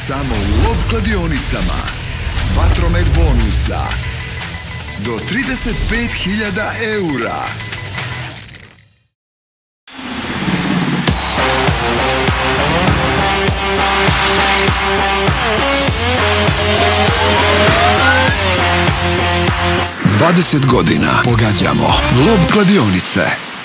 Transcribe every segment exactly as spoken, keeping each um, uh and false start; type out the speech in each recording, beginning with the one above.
Samo u Lob kladionicama. Vatromet bonusa do trideset pet hiljada eura. dvadeset godina pogađamo Lob kladionice.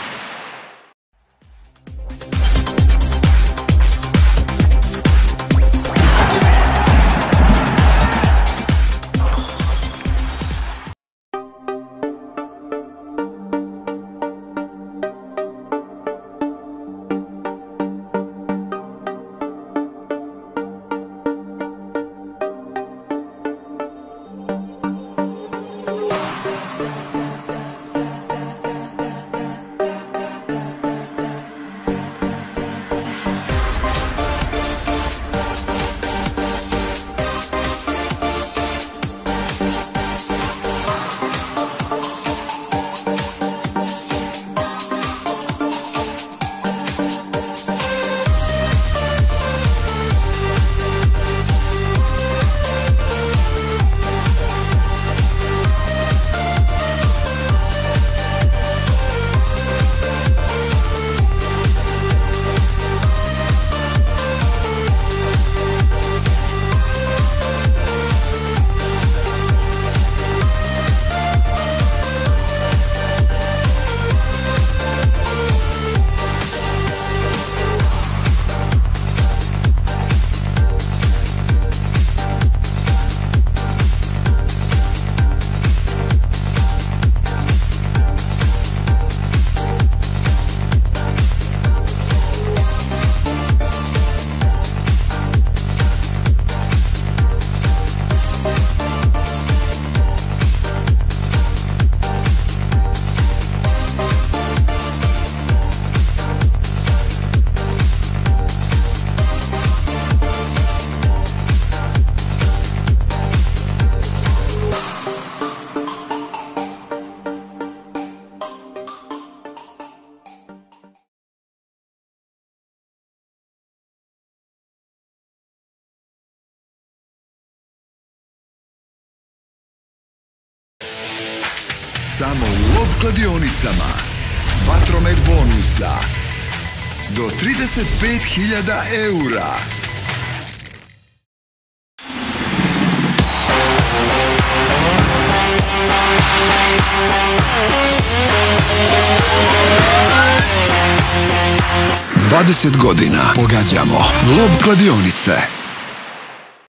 Samo u Lob kladionicama. Vatromet bonusa do trideset pet hiljada eura. dvadeset godina pogađamo Lob kladionice.